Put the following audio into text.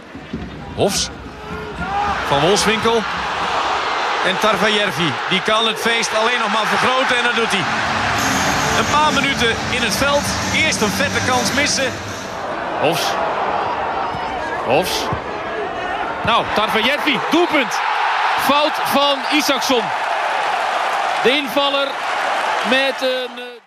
Hofs. Van Wolfswinkel. En Tarvajervi. Die kan het feest alleen nog maar vergroten en dat doet hij. Een paar minuten in het veld. Eerst een vette kans missen. Hofs. Hofs. Nou, Tarvajervi, doelpunt. Fout van Isaksson. De invaller met een...